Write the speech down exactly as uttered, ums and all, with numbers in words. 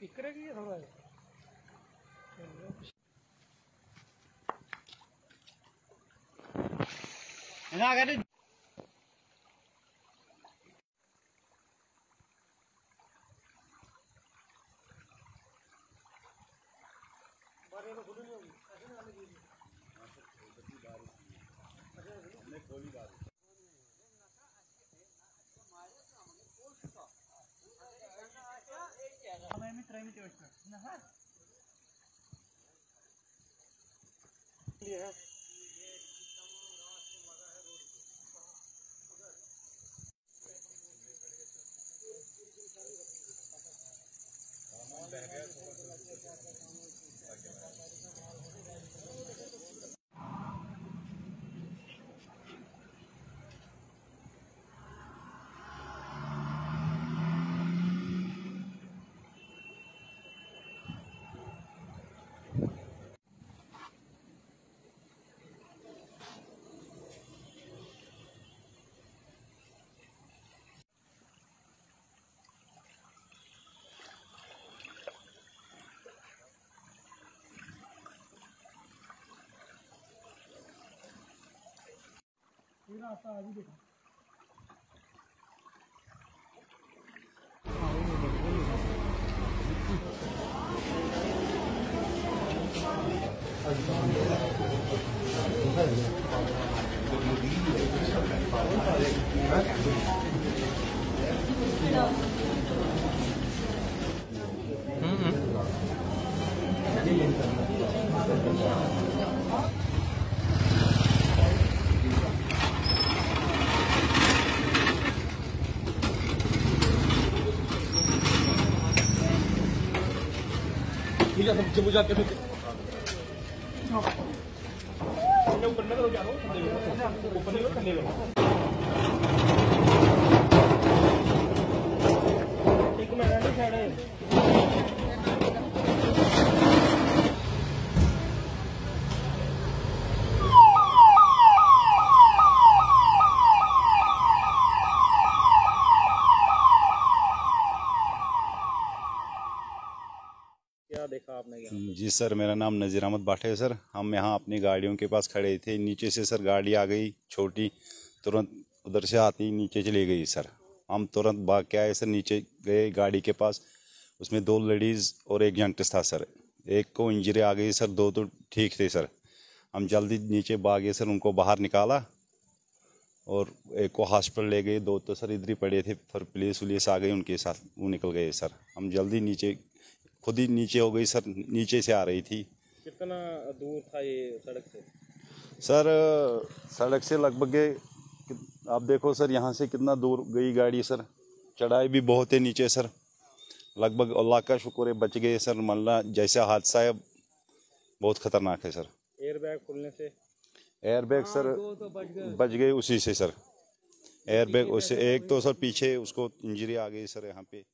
Speaker है कि ये थोड़ा है? ना कर बारे में खुद नहीं होगी ऐसे ना लगी मैं खोली बात मैं मित्र है मित्र ना है ये है रास्ता अभी देखो ठीक है सब जब जाके फिर ऊपर ना करो जा रहा हूं ऊपर नहीं करने लगा एक मिनट नहीं छाड़े क्या देखा आपने? जी सर, मेरा नाम नज़ीर अहमद भाट है सर। हम यहाँ अपनी गाड़ियों के पास खड़े थे, नीचे से सर गाड़ी आ गई छोटी, तुरंत उधर से आती नीचे चली गई सर। हम तुरंत भाग के आए सर, नीचे गए गाड़ी के पास, उसमें दो लेडीज़ और एक जेंट्स था सर। एक को इंजरी आ गई सर, दो तो ठीक थे सर। हम जल्दी नीचे भागे सर, उनको बाहर निकाला और एक को हॉस्पिटल ले गए, दो तो सर इधर ही पड़े थे। फिर पुलिस वुलिस आ गई उनके साथ, वो निकल गए सर। हम जल्दी नीचे, खुद ही नीचे हो गई सर, नीचे से आ रही थी। कितना दूर था ये सड़क से? सर सड़क से लगभग आप देखो सर, यहाँ से कितना दूर गई गाड़ी सर। चढ़ाई भी बहुत है नीचे सर। लगभग अल्लाह का शुक्र है बच गए सर, मल्ला जैसा हादसा है बहुत खतरनाक है सर। एयर बैग खुलने से? एयर बैग सर तो बच गए बच गए उसी से सर। एयर बैग उससे एक तो सर पीछे उसको इंजरी आ गई सर यहाँ पे।